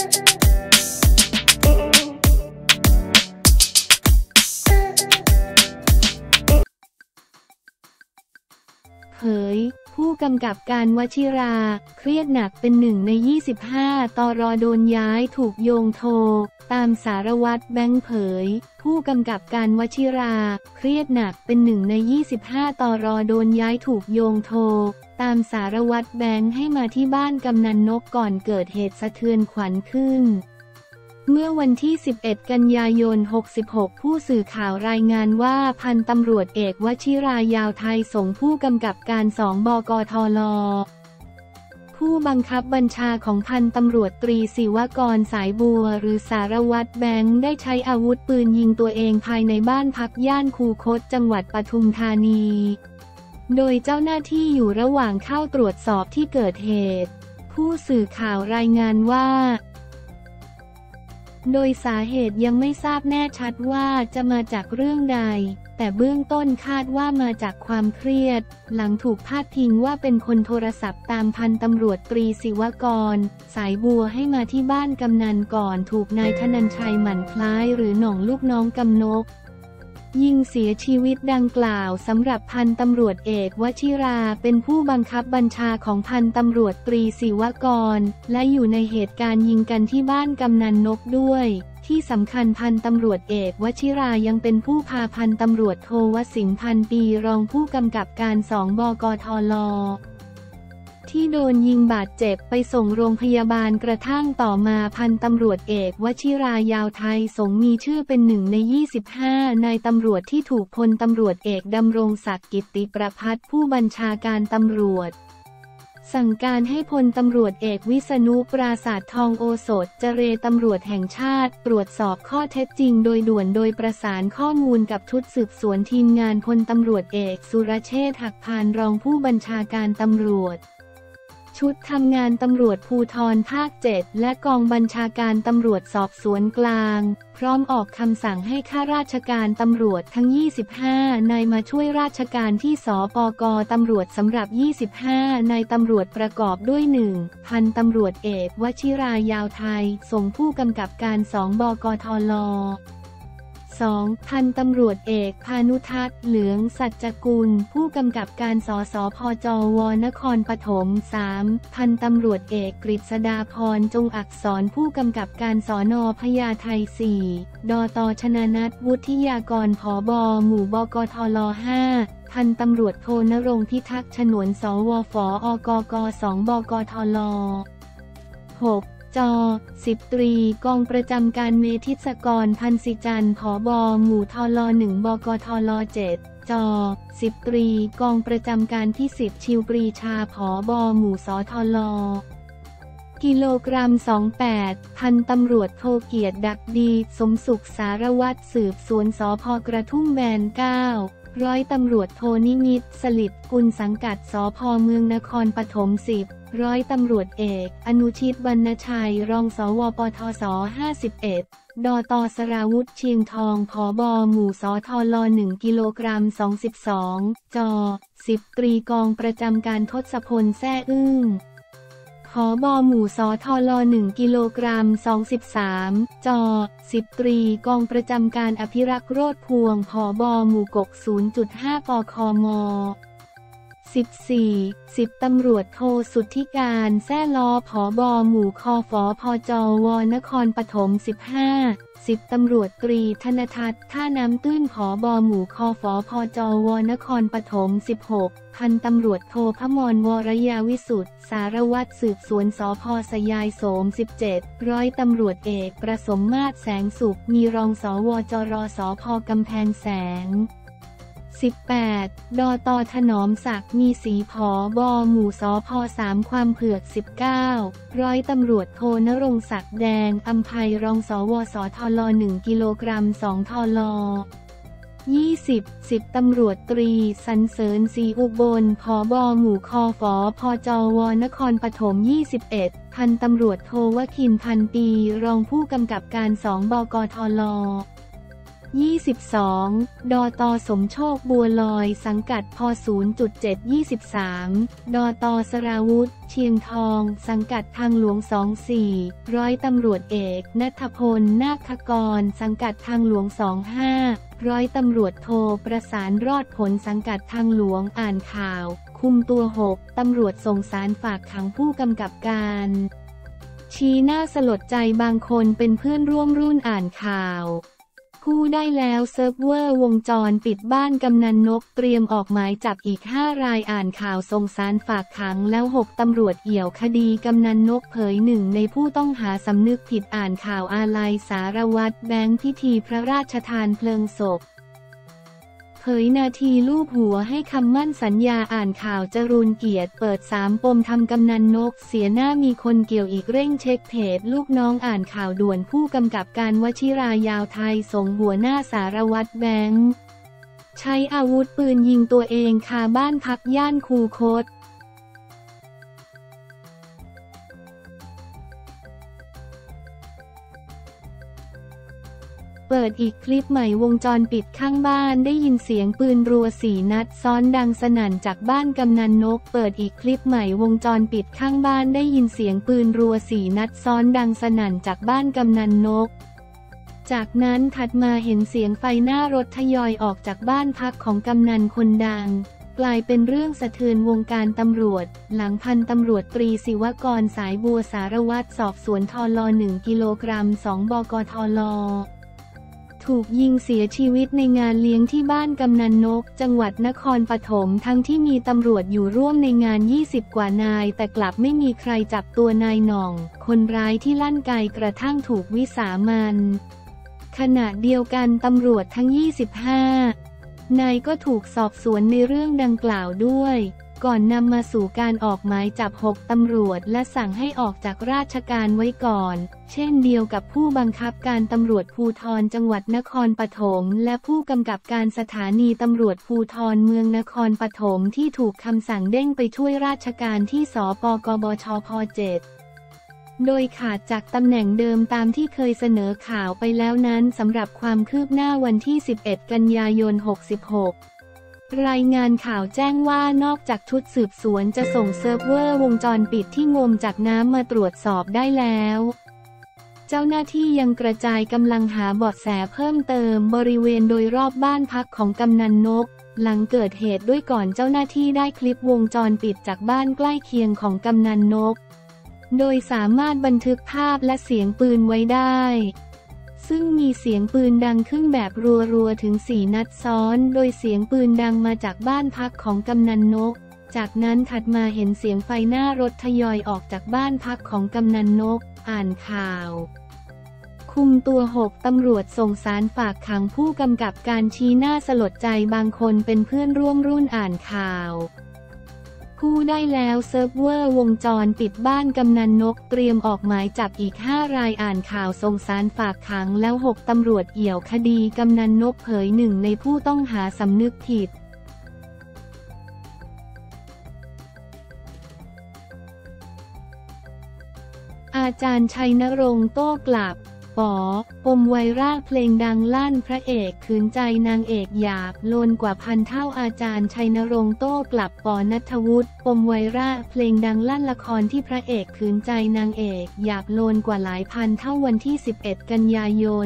เผยผู้กำกับการวชิราเครียดหนักเป็น1 ใน 25 ตร.โดนย้ายถูกโยงโทตามสารวัตรแบงค์เผยผู้กำกับการวชิราเครียดหนักเป็น1 ใน 25 ตร.โดนย้ายถูกโยงโทตามสารวัตรแบงค์ให้มาที่บ้านกำนันนกก่อนเกิดเหตุสะเทือนขวัญขึ้นเมื่อวันที่ 11 กันยายน 66 ผู้สื่อข่าวรายงานว่าพันตำรวจเอกวชิรายาวไทยส่งผู้กำกับการ2 บกทล.ผู้บังคับบัญชาของพันตำรวจตรีศิวกรสายบัวหรือสารวัตรแบงค์ได้ใช้อาวุธปืนยิงตัวเองภายในบ้านพักย่านคูคตจังหวัดปทุมธานีโดยเจ้าหน้าที่อยู่ระหว่างเข้าตรวจสอบที่เกิดเหตุผู้สื่อข่าวรายงานว่าโดยสาเหตุยังไม่ทราบแน่ชัดว่าจะมาจากเรื่องใดแต่เบื้องต้นคาดว่ามาจากความเครียดหลังถูกพาดพิงว่าเป็นคนโทรศัพท์ตามพันตำรวจตรีศิวกรสายบัวให้มาที่บ้านกำนันก่อนถูกนายธนัญชัยหมั่นคล้ายหรือหน่องลูกน้องกำนกยิงเสียชีวิตดังกล่าวสำหรับพันตำรวจเอกวชิราเป็นผู้บังคับบัญชาของพันตำรวจตรีศิวกรและอยู่ในเหตุการณ์ยิงกันที่บ้านกำนันนกด้วยที่สำคัญพันตำรวจเอกวชิรายังเป็นผู้พาพันตำรวจโทวสิงห์พันปีรองผู้กำกับการ2 บกทล.ที่โดนยิงบาดเจ็บไปส่งโรงพยาบาลกระทั่งต่อมาพันตำรวจเอกวชิรายาวไทยสงมีชื่อเป็น1 ใน 25 นายตำรวจที่ถูกพลตำรวจเอกดำรงศักดิ์กิตติประภัสผู้บัญชาการตำรวจสั่งการให้พลตำรวจเอกวิษณุปราศาสทองโอสถเจรตำรวจแห่งชาติตรวจสอบข้อเท็จจริงโดยด่วนโดยประสานข้อมูลกับชุดสืบสวนทีมงานพลตำรวจเอกสุรเชษฐ์หักพานรองผู้บัญชาการตำรวจชุดทำงานตำรวจภูธรภาค 7และกองบัญชาการตำรวจสอบสวนกลางพร้อมออกคำสั่งให้ข้าราชการตำรวจทั้ง25 นายมาช่วยราชการที่สปก.ตำรวจสำหรับ25 นายตำรวจประกอบด้วย 1. พันตำรวจเอกวชิรายาวไทยส่งผู้กำกับการ2 บกทล. 2. พันตำรวจเอกพานุทัศน์เหลืองสัจจกุลผู้กำกับการสสพจวนครปฐม 3. พันตำรวจเอกกฤษดาพรจงอักษรผู้กำกับการสน.พญาไท 4. ดต.ชนานัทวุฒิยากรผบ.หมู่บกทล. 5. พันตำรวจโทณรงค์พิทักษ์ฉนวนสวฝอกก2 บกทล. 6. จ10 ตรีกองประจำการเมธิศกรพันศิจันทร์ผบ.หมู่ทล. 1 บกทล. 7 จ10 ตรีกองประจำการพิสิทธิ์ชิวปรีชาผบ.หมู่สทล.กิโลกรัม 28 พันตำรวจโทเกียรติดักดีสมสุขสารวัตรสืบสวนสภ.กระทุ่มแบน 9 ร้อยตำรวจโทนิมิตรสลิดกุลสังกัดสภ.เมืองนครปฐม 10 ร้อยตำรวจเอกอนุชิตวรรณชัยรองสวปทศ51 ดต.สราวุธเชียงทองผบ.หมู่สทล. 1 กิโลกรัม 22 จ10 ตรีกองประจำการทศพลแซ่อึ้งผบ.หมู่สทล. 1 กิโลกรัม 23 จ10 ตรีกองประจำการอภิรักษ์โรจน์พวงผบ.หมู่กก 0.5 ปคม. 14 10 ตำรวจโทสุทธิการแซ่ลอผบ.หมู่คฝพจวนครปฐม 15 10 ตำรวจตรีธนทัศน์ท่าน้ำตื้นผบ.หมู่คฝพจวนครปฐม 16 พันตำรวจโทพมรวรยาวิสุทธิ์สารวัตรสืบสวนสภ.สยายโสม 17 ร้อยตำรวจเอกประสมมาตรแสงสุขมีรองสวจรสภ.กำแพงแสน 18 ดต.ถนอมศักดิ์มีศรีผบ.หมู่สภ3ความเผือก 19 ร้อยตำรวจโทณรงค์ศักดิ์แดงอำไพรองสวสทล. 1 กิโลกรัม 2 ทล. 20 10 ตำรวจตรีสรรเสริญศรีอุบลผบ.หมู่คฝพจวนครปฐม 21 พันตำรวจโทวคินพันปีรองผู้กำกับการ2 บกทล. 22 ดต.สมโชคบัวลอยสังกัดพ 0.7 23 ดต.สราวุธเชียงทองสังกัดทางหลวง 24 ร้อยตำรวจเอกณัฐพลนาคกรสังกัดทางหลวง 25 ร้อยตำรวจโทประสานรอดผลสังกัดทางหลวงอ่านข่าวคุมตัว 6 ตำรวจส่งศาลฝากขังผู้กำกับการชี้หน้าสลดใจบางคนเป็นเพื่อนร่วมรุ่นอ่านข่าวกู้ได้แล้วเซิร์ฟเวอร์วงจรปิดบ้านกำนันนกเตรียมออกหมายจับอีก5 รายอ่านข่าวส่งศาลฝากขังแล้ว6 ตำรวจเอี่ยวคดีกำนันนกเผย1 ในผู้ต้องหาสำนึกผิดอ่านข่าวอาลัยสารวัตรแบงค์พิธีพระราชทานเพลิงศพเผยนาทีลูบหัวให้คำมั่นสัญญาอ่านข่าวจรูญเกียรติเปิด3 ปมทำกำนันนกเสียหน้ามีคนเกี่ยวอีกเร่งเช็คเพจลูกน้องอ่านข่าวด่วนผู้กำกับการวชิรายาวไทยส่งหัวหน้าสารวัตรแบงค์ใช้อาวุธปืนยิงตัวเองคาบ้านพักย่านคูคตเปิดอีกคลิปใหม่วงจรปิดข้างบ้านได้ยินเสียงปืนรัว4 นัดซ้อนดังสนั่นจากบ้านกำนันนกเปิดอีกคลิปใหม่วงจรปิดข้างบ้านได้ยินเสียงปืนรัว4 นัดซ้อนดังสนั่นจากบ้านกำนันนกจากนั้นถัดมาเห็นเสียงไฟหน้ารถทยอยออกจากบ้านพักของกำนันคนดังกลายเป็นเรื่องสะเทือนวงการตำรวจหลังพันตำรวจตรีศิวกรสายบัวสารวัตรสอบสวนทล1 กิโลกรัม 2 บกทลถูกยิงเสียชีวิตในงานเลี้ยงที่บ้านกำนันนกจังหวัดนครปฐมทั้งที่มีตำรวจอยู่ร่วมในงาน20 กว่านายแต่กลับไม่มีใครจับตัวนายหน่องคนร้ายที่ลั่นไกกระทั่งถูกวิสามันขณะเดียวกันตำรวจทั้ง25 นายก็ถูกสอบสวนในเรื่องดังกล่าวด้วยก่อนนำมาสู่การออกหมายจับ6 ตำรวจและสั่งให้ออกจากราชการไว้ก่อนเช่นเดียวกับผู้บังคับการตำรวจภูธรจังหวัดนครปฐมและผู้กำกับการสถานีตำรวจภูธรเมืองนครปฐมที่ถูกคำสั่งเด้งไปช่วยราชการที่สปกบชพ7โดยขาดจากตำแหน่งเดิมตามที่เคยเสนอข่าวไปแล้วนั้นสำหรับความคืบหน้าวันที่11 กันยายน 66รายงานข่าวแจ้งว่านอกจากชุดสืบสวนจะส่งเซิร์ฟเวอร์วงจรปิดที่งมจากน้ำมาตรวจสอบได้แล้วเจ้าหน้าที่ยังกระจายกำลังหาเบาะแสเพิ่มเติมบริเวณโดยรอบบ้านพักของกำนันนกหลังเกิดเหตุด้วยก่อนเจ้าหน้าที่ได้คลิปวงจรปิดจากบ้านใกล้เคียงของกำนันนกโดยสามารถบันทึกภาพและเสียงปืนไว้ได้ซึ่งมีเสียงปืนดังขึ้นแบบรัวๆถึง4 นัดซ้อนโดยเสียงปืนดังมาจากบ้านพักของกำนันนกจากนั้นถัดมาเห็นเสียงไฟหน้ารถทยอยออกจากบ้านพักของกำนันนกอ่านข่าวคุมตัว 6 ตำรวจส่งศาลฝากขังผู้กำกับการชี้หน้าสลดใจบางคนเป็นเพื่อนร่วมรุ่นอ่านข่าวกู้ได้แล้วเซิร์ฟเวอร์วงจรปิดบ้านกำนันนกเตรียมออกหมายจับอีก5 รายอ่านข่าวส่งศาลฝากขังแล้ว6 ตำรวจเอี่ยวคดีกำนันนกเผย1 ในผู้ต้องหาสำนึกผิดอาจารย์ชัยนรงค์โต้กลับปมไวรัลเพลงดังลั่นพระเอกขืนใจนางเอกหยาบโลนกว่าพันเท่าอาจารย์ชัยนรงค์โต้กลับณัฐวุฒิปมไวรัลเพลงดังลั่นละครที่พระเอกขืนใจนางเอกหยาบโลนกว่าหลายพันเท่าวันที่11 กันยายน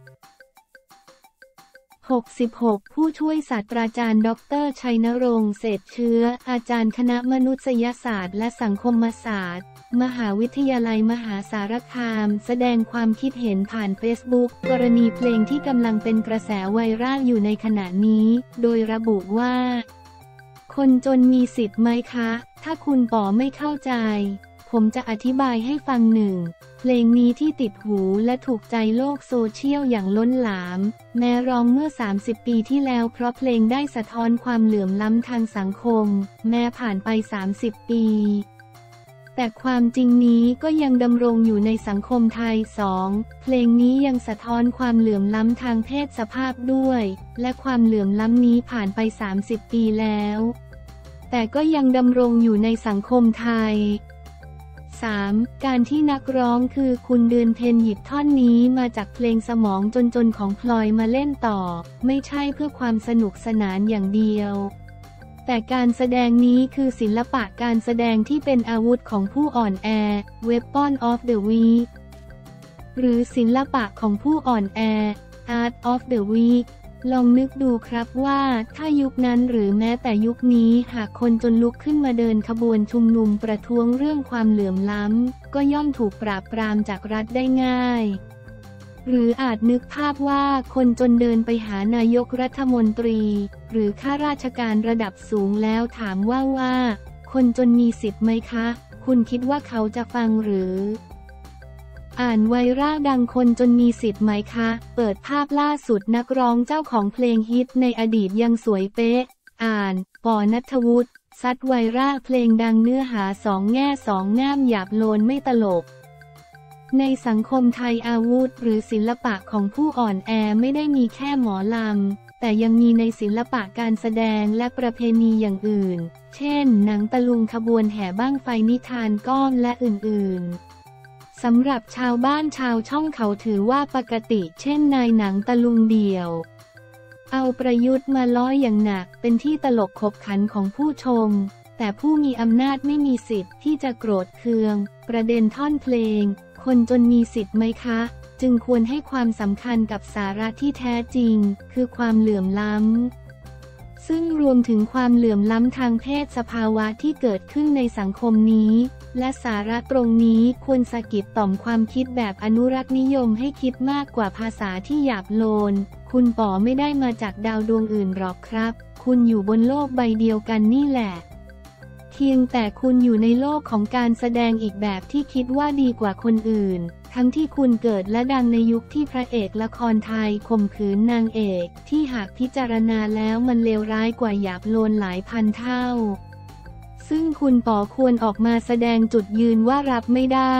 66ผู้ช่วยศาสตราจารย์ดร.ชัยนรงค์เศรษฐเชื้ออาจารย์คณะมนุษยศาสตร์และสังคมศาสตร์มหาวิทยาลัยมหาสารคามแสดงความคิดเห็นผ่านเฟซบุ๊กกรณีเพลงที่กำลังเป็นกระแสไวรัลอยู่ในขณะนี้โดยระบุว่าคนจนมีสิทธิ์ไหมคะถ้าคุณไม่เข้าใจผมจะอธิบายให้ฟังเพลงนี้ที่ติดหูและถูกใจโลกโซเชียลอย่างล้นหลามแม้ร้องเมื่อ30 ปีที่แล้วเพราะเพลงได้สะท้อนความเหลื่อมล้ำทางสังคมแม้ผ่านไป30 ปีแต่ความจริงนี้ก็ยังดำรงอยู่ในสังคมไทยเพลงนี้ยังสะท้อนความเหลื่อมล้ำทางเพศสภาพด้วยและความเหลื่อมล้ำนี้ผ่านไป30 ปีแล้วแต่ก็ยังดำรงอยู่ในสังคมไทย 3. การที่นักร้องคือคุณเดือนเพ็ญหยิบท่อนนี้มาจากเพลงสมองจนของพลอยมาเล่นต่อไม่ใช่เพื่อความสนุกสนานอย่างเดียวแต่การแสดงนี้คือศิลปะการแสดงที่เป็นอาวุธของผู้อ่อนแอ Weapon of the Weak หรือศิลปะของผู้อ่อนแอ Art of the Weak ลองนึกดูครับว่าถ้ายุคนั้นหรือแม้แต่ยุคนี้หากคนจนลุกขึ้นมาเดินขบวนชุมนุมประท้วงเรื่องความเหลื่อมล้ำก็ย่อมถูกปราบปรามจากรัฐได้ง่ายหรืออาจนึกภาพว่าคนจนเดินไปหานายกรัฐมนตรีหรือข้าราชการระดับสูงแล้วถามว่าคนจนมีสิทธิ์ไหมคะคุณคิดว่าเขาจะฟังหรืออ่านไวรัลดังคนจนมีสิทธิ์ไหมคะเปิดภาพล่าสุดนักร้องเจ้าของเพลงฮิตในอดีตยังสวยเป๊ะอ่านปอ ณัฐวุฒิซัดไวรัลเพลงดังเนื้อหาสองแง่สองง่ามหยาบโลนไม่ตลกในสังคมไทยอาวุธหรือศิลปะของผู้อ่อนแอไม่ได้มีแค่หมอลำแต่ยังมีในศิลปะการแสดงและประเพณีอย่างอื่นเช่นหนังตะลุงขบวนแห่บ้างไฟนิทานก้อนและอื่นๆสำหรับชาวบ้านชาวช่องเขาถือว่าปกติเช่นในหนังตะลุงเดี่ยวเอาประยุทธ์มาล้ออย่างหนักเป็นที่ตลกขบขันของผู้ชมแต่ผู้มีอำนาจไม่มีสิทธิ์ที่จะโกรธเคืองประเด็นท่อนเพลงคนจนมีสิทธิ์ไหมคะจึงควรให้ความสำคัญกับสาระที่แท้จริงคือความเหลื่อมล้ำซึ่งรวมถึงความเหลื่อมล้ำทางเพศสภาวะที่เกิดขึ้นในสังคมนี้และสาระตรงนี้ควรสะกิดต่อมความคิดแบบอนุรักษ์นิยมให้คิดมากกว่าภาษาที่หยาบโลนคุณป๋อไม่ได้มาจากดาวดวงอื่นหรอกครับคุณอยู่บนโลกใบเดียวกันนี่แหละเพียงแต่คุณอยู่ในโลกของการแสดงอีกแบบที่คิดว่าดีกว่าคนอื่นทั้งที่คุณเกิดและดังในยุคที่พระเอกละครไทยข่มขืนนางเอกที่หากพิจารณาแล้วมันเลวร้ายกว่าหยาบโลนหลายพันเท่าซึ่งคุณป๋อควรออกมาแสดงจุดยืนว่ารับไม่ได้